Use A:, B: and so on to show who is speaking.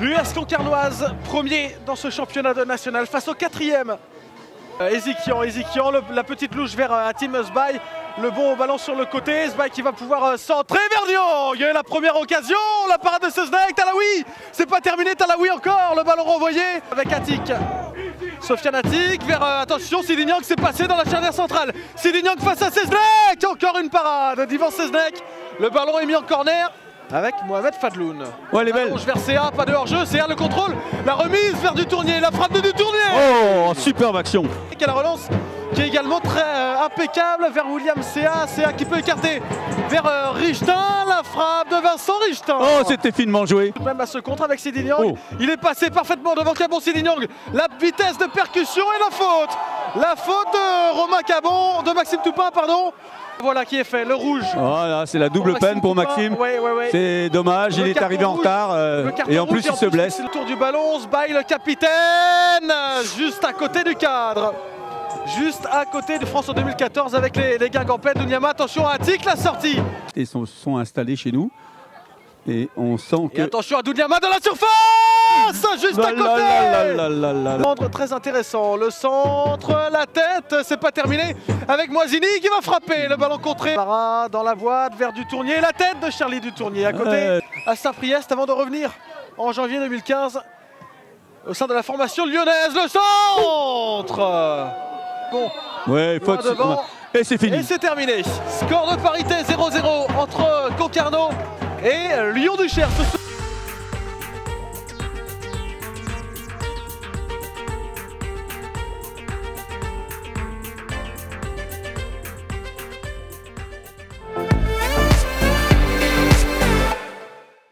A: L'US Concarnoise, premier dans ce championnat national face au quatrième. Ezikian, la petite louche vers Hatim Sbaï. Le bon ballon sur le côté, Sbaï qui va pouvoir centrer vers Dion. Il y a eu la première occasion, la parade de Seznek, Talaoui. C'est pas terminé, Talaoui encore, le ballon renvoyé avec Atik. Sofiane Atik vers, attention, Sidi Niang s'est passé dans la charnière centrale. Sidi Niang face à Seznek, encore une parade d'Ivan Seznek. Le ballon est mis en corner avec Mohamed Fadloun.
B: Ouais, elle est belle.
A: Vers CA, pas de hors-jeu, CA le contrôle, la remise vers Dutournier, la frappe de Dutournier.
B: Oh, superbe action.
A: Et la relance qui est également très impeccable vers William CA qui peut écarter vers Richtin, la frappe de Vincent Richtin.
B: Oh, c'était finement joué.
A: Même à ce contre avec Sidi Niang, il est passé parfaitement devant Cabon. Sidi Niang, la vitesse de percussion et la faute de Romain Cabon, de Maxime Toupin, pardon. Voilà qui est fait, le rouge.
B: Voilà, c'est la double peine pour Maxime.
A: Ouais.
B: C'est dommage, il est arrivé en retard et en plus il se blesse.
A: Le tour du ballon, Sbaï le capitaine, juste à côté du cadre. Juste à côté de France en 2014 avec les Guingampais de Niama. Attention à Atik, la sortie.
B: Ils sont installés chez nous et on sent que...
A: Et attention à Doudiama dans la surface, juste à côté. Centre très intéressant, le centre, la tête, c'est pas terminé avec Moisini qui va frapper, le ballon contré. Para dans la boîte vers Dutournier, la tête de Charlie Dutournier à côté à Saint-Priest avant de revenir en janvier 2015 au sein de la formation lyonnaise. Le centre. Bon,
B: ouais, faute devant. Et c'est fini.
A: Et c'est terminé. Score de parité 0-0 entre Concarneau et Lyon-Duchère.